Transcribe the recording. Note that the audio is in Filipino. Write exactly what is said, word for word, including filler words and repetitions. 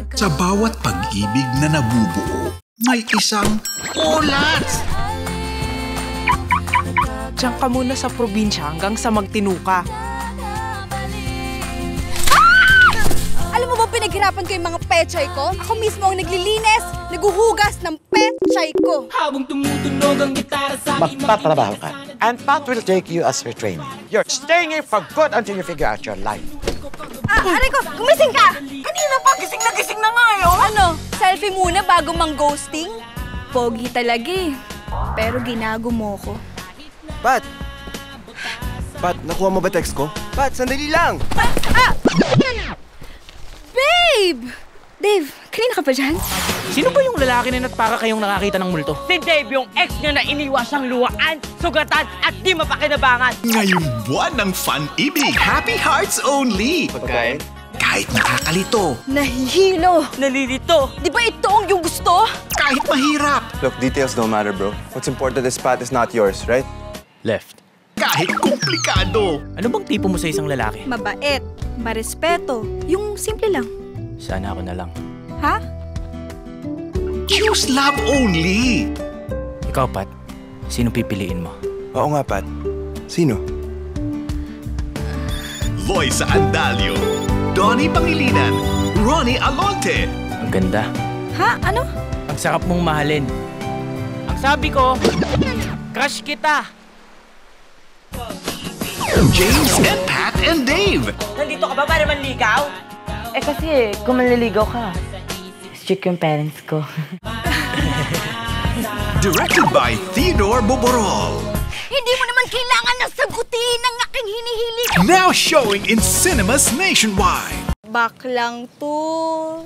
Sa bawat pag-ibig na nabubuo, may isang ulat! Diyan ka muna sa probinsya hanggang sa magtinuka. Alam mo ba pinaghirapan ko yung mga pechay ko? Ako mismo ang naglilinis, naguhugas ng pechay ko. Habang tumutunog ang gitara sa akin, magtatrabaho ka. And Pat will take you as her trainer. You're staying here for good until you figure out your life. Ah, aray ko, gumising ka! kanina pa gising na gising na nga yun. Ano, selfie muna bago mang-ghosting? Pogi talaga eh. Pero ginago mo ko. Pat! Pat, nakuha mo ba text ko? Pat, sandali lang! Ah! Ah! Babe! Dave, kanina ka pa dyan? Sino ba yung lalaki na para kayong nakakita ng multo? Si Dave, yung ex niya na iniwas ang luwaan, sugatan at di mapakinabangan. Ngayong buwan ng Fun-Ibig, Happy Hearts Only! Pagkain? Kahit nakakalito, Nahihilo! Nalilito. Di ba ito ang yung gusto? kahit mahirap, Look, details don't matter, bro. What's important is Pat is not yours, right? Left. kahit komplikado. Ano bang tipo mo sa isang lalaki? Mabait, marespeto, yung simple lang. Sana ako na lang. Ha? Choose love only! Ikaw, Pat, sino pipiliin mo? Oo nga, Pat. Sino? Voice sa Andalio, Donnie Pangilinan, Ronnie Alonte. Ang ganda. Ha? Ano? Ang sarap mong mahalin. Ang sabi ko, crush kita. James and Pat and Dave. Nandito ka ba para manligaw? Eh kasi, kung maliligaw ka, strict yung parents ko. Directed by Theodore Boborol. Hindi mo naman kailangan na sagutin ang aking hinihiling. Now showing in cinemas nationwide. Back lang to.